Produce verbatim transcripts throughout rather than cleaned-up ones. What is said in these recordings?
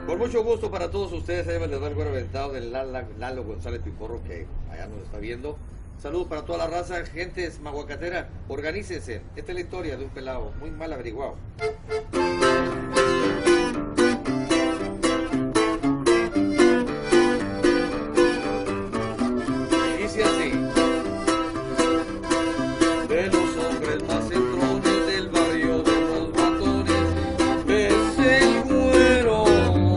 Con mucho gusto para todos ustedes, ahí les va el güero aventado del Lala- Lalo González Piporro, que allá nos está viendo. Saludos para toda la raza, gente es maguacatera, organícense. Esta es la historia de un pelado muy mal averiguado. Dice así: de los hombres más centrones del barrio de los matones, es el güero.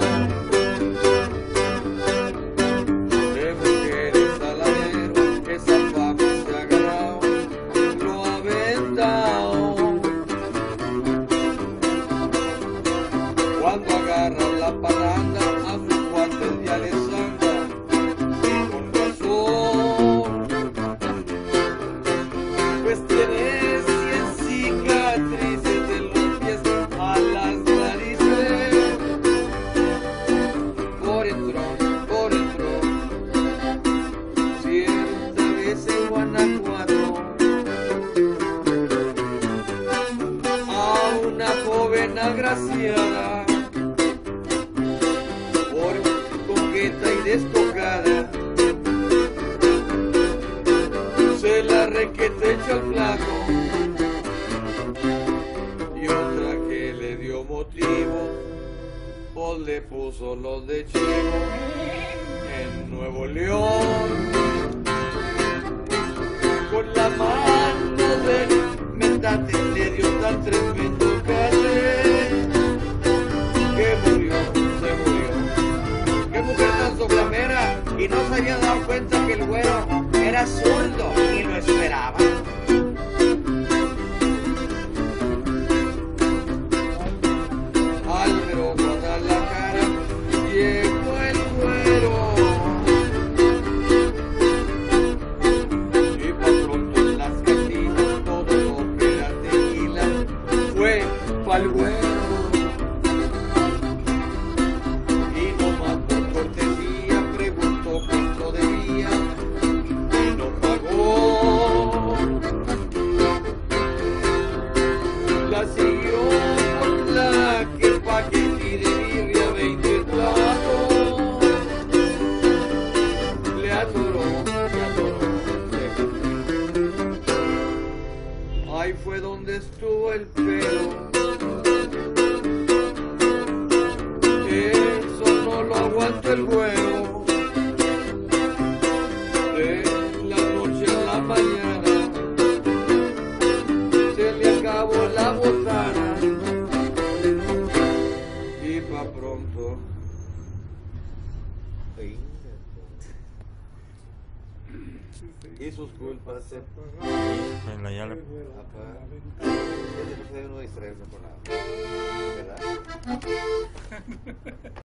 De mujeres aladero, esa fama se ha ganado, lo ha vendado. Cuando agarran la parranda, a sus cuates ya les anda, y con razón. Pues tiene cien cicatrices de los pies a las narices. Por dentro, por dentro, cierta vez en Guanajuato, a una joven agraciada, por coqueta y descocada, se la requete echa al flaco, y otra que le dio motivo, pues le puso los de chivo en Nuevo León. Con la mano del metate le dio tan tremendo cate que murió, se murió. Qué mujer tan soplamera, y no se había dado cuenta que el güero era zurdo y lo esperaba. Al mero Guadalajara llegó el güero, y pa' pronto en las cantinas todo lo que era tequila fue pa'l güero. Y nomás por cortesía preguntó cuánto debía, y no pagó. La siguió por la que paquete y de birria veinte platos. Le adoró, le adoró. Ahí fue donde estuvo el pelo. Eso no lo aguantó el güero. De la noche a la mañana se le acabó la botana, y pa' pronto y sus culpas se En la llave. apagan. No distraerme con nada, ¿verdad?